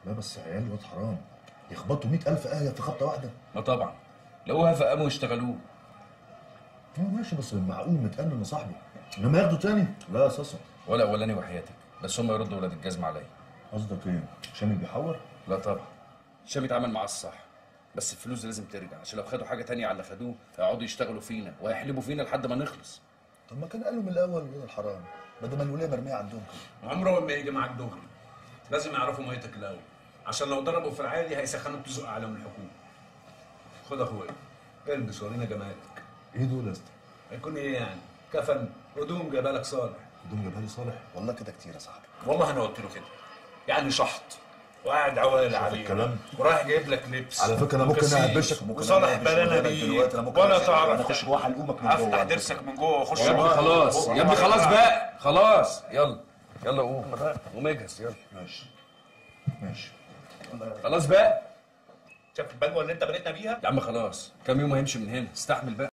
لا بس عيال واد حرام يخبطوا 100,000 قايه في خبطه واحده. ما طبعا لقوها فقاموا يشتغلوه. هو ماشي بس بالمعقول متأنن يا صاحبي، انما ياخدوا تاني لا اساسا. ولا اولاني وحياتك، بس هم يردوا ولاد الجزمه عليا. قصدك ايه؟ شامي بيحور؟ لا طبعا، هشام اتعامل معاه الصح، بس الفلوس لازم ترجع، عشان لو خدوا حاجه تانية على اللي خدوه هيقعدوا يشتغلوا فينا وهيحلبوا فينا لحد ما نخلص. طب ما كان قالوا من الاول ولاد الحرام بدل ما الولايه مرميه عندهم كده. عمره ما يجي معاك دغري، لازم يعرفوا ميتك الاول، عشان لو ضربوا في العادي هيسخنوك تزق عليهم الحكومه. خد اخويا البس ورينا جمالك. ايه دول يا اسطى؟ هيكون ايه يعني؟ كفن هدوم جايبها لك صالح. هدوم جابها لي صالح؟ والله كده كتير يا صاحبي. والله انا قلت له كده، يعني شحط وقاعد عوالي عليه الكلام ورايح جايب لك لبس. على فكره انا ممكن اهبشك وصالح بلانا بيه ولا تعرف اخش جوه حلقومك من جوه. افتح ضرسك من جوه واخش يا ابني خلاص، يا ابني خلاص بقى، خلاص يلا يلا قوم قوم اجهز يلا. ماشي ماشي خلاص بقى شايف البلوه اللي انت بنيتنا بيها؟ يا عم خلاص، كام يوم هيمشي من هنا، استحمل بقى.